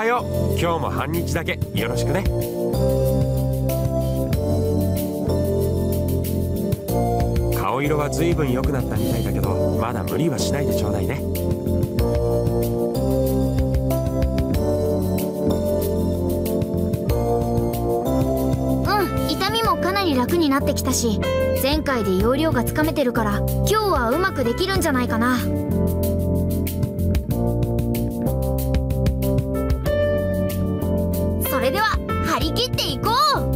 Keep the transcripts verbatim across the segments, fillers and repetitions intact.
はよう。今日も半日だけよろしくね。顔色はずいぶん良くなったみたいだけど、まだ無理はしないでちょうだいね。 うん、痛みもかなり楽になってきたし、前回で要領がつかめてるから今日はうまくできるんじゃないかな。それでは張り切っていこう。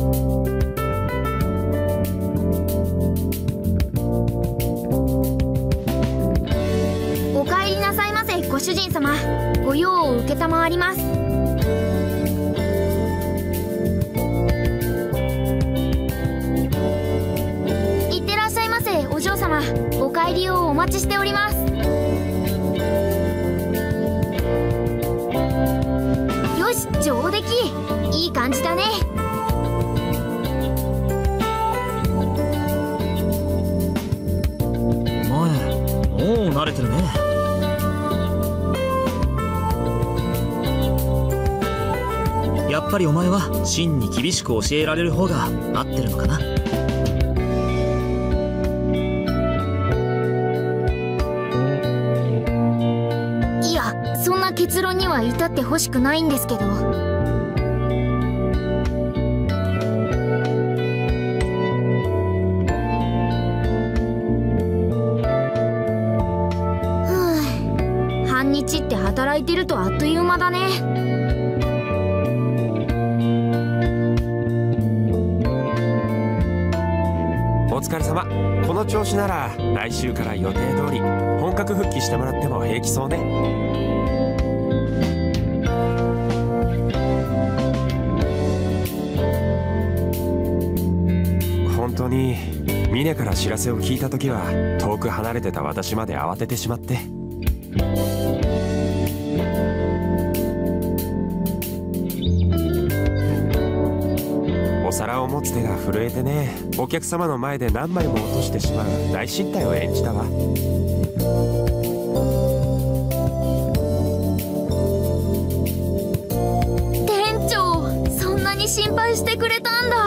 お帰りなさいませ、ご主人様。ご用を承ります。いってらっしゃいませ、お嬢様。お帰りをお待ちしております。よし、上出来。いい感じだね。 お前、もう慣れてるね。やっぱりお前は真に厳しく教えられる方が合ってるのかな。 いや、そんな結論には至ってほしくないんですけど。半日って働いてるとあっという間だね。 お疲れ様。この調子なら来週から予定通り本格復帰してもらっても平気そうね。本当にミネから知らせを聞いた時は遠く離れてた私まで慌ててしまって。お皿を持つ手が震えてね、お客様の前で何枚も落としてしまう大失態を演じたわ。 店長、そんなに心配してくれたんだ。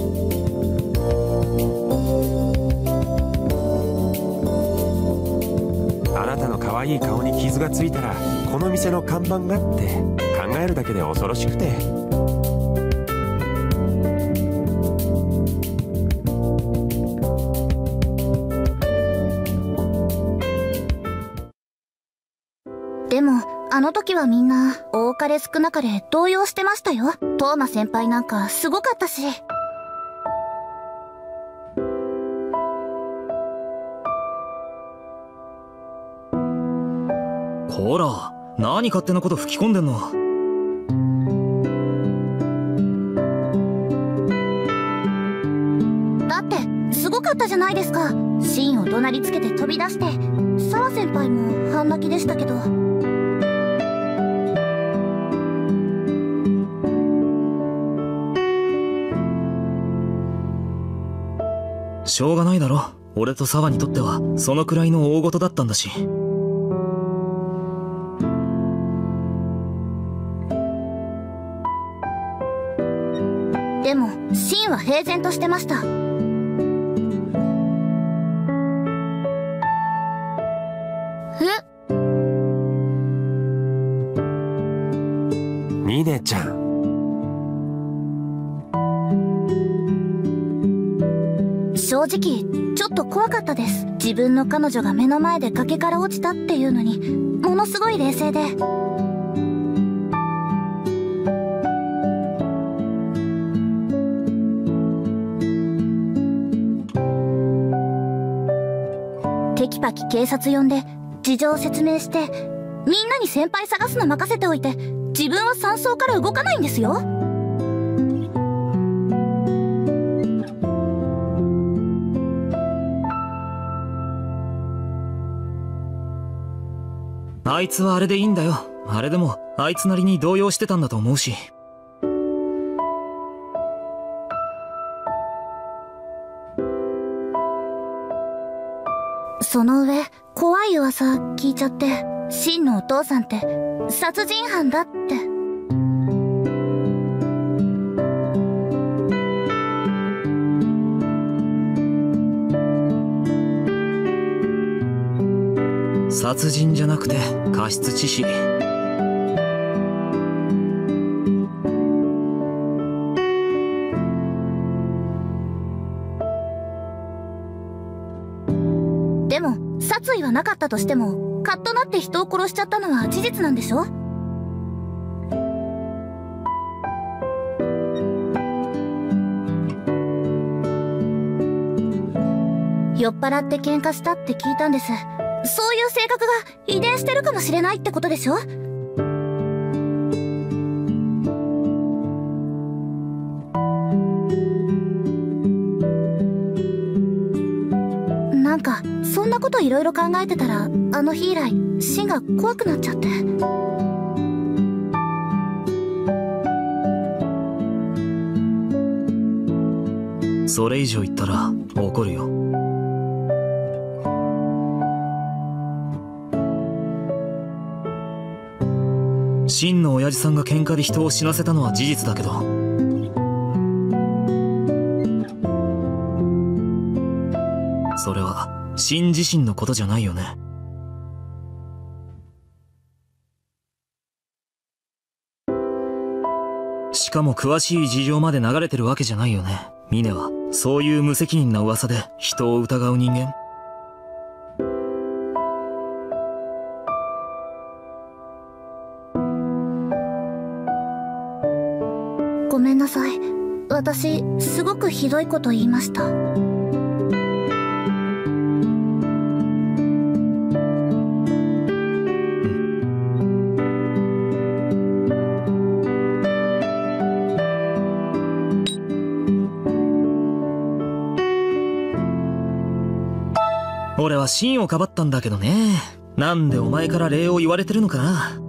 あなたの可愛い顔に傷がついたらこの店の看板がって考えるだけで恐ろしくて。 でもあの時はみんな多かれ少なかれ動揺してましたよ。トーマ先輩なんかすごかったし。 こら、何勝手なこと吹き込んでんの。 だってすごかったじゃないですか。シンを怒鳴りつけて飛び出して、澤先輩も半泣きでしたけど。 しょうがないだろ。俺と澤にとってはそのくらいの大事だったんだし。 でもシンは平然としてました。え？ ミネちゃん。 正直ちょっと怖かったです。自分の彼女が目の前で崖から落ちたっていうのにものすごい冷静で。テキパキ警察呼んで事情を説明して、みんなに先輩探すの任せておいて自分は山荘から動かないんですよ。 あいつはあれでいいんだよ。あれでもあいつなりに動揺してたんだと思うし。 その上怖い噂聞いちゃって、シンのお父さんって殺人犯だって。 殺人じゃなくて過失致死。 でも殺意はなかったとしても、カッとなって人を殺しちゃったのは事実なんでしょ？酔っ払って喧嘩したって聞いたんです。そういう性格が遺伝してるかもしれないってことでしょ？なんかそんなこといろいろ考えてたら、あの日以来シンが怖くなっちゃって。 それ以上言ったら怒るよ。シンの親父さんが喧嘩で人を死なせたのは事実だけど、それはシン自身のことじゃないよね。しかも詳しい事情まで流れてるわけじゃないよね。ミネはそういう無責任な噂で人を疑う人間？ ごめんなさい。私すごくひどいこと言いました。 俺はシンをかばったんだけどね。なんでお前から礼を言われてるのかな。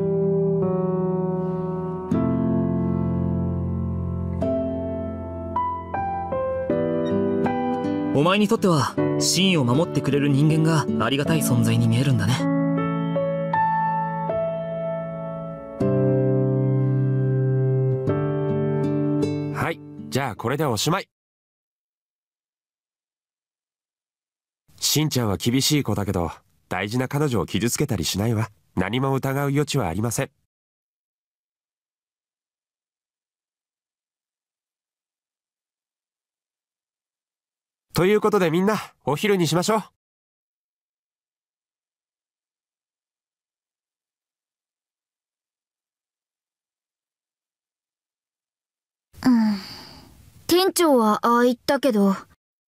お前にとってはシンを守ってくれる人間がありがたい存在に見えるんだね。 はい、じゃあこれでおしまい。しんちゃんは厳しい子だけど、大事な彼女を傷つけたりしないわ。何も疑う余地はありません。ということでみんな、お昼にしましょう。 うん。店長はああ言ったけど、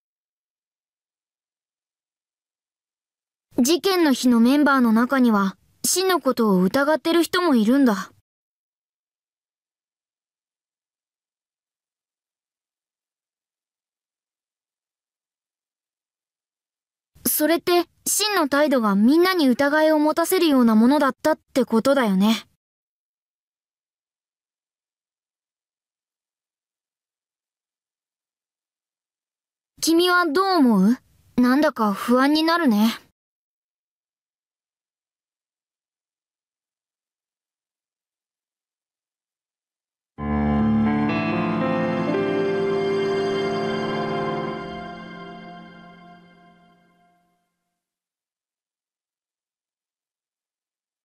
事件の日のメンバーの中には、シンのことを疑ってる人もいるんだ。それって、シンの態度がみんなに疑いを持たせるようなものだったってことだよね。君はどう思う？なんだか不安になるね。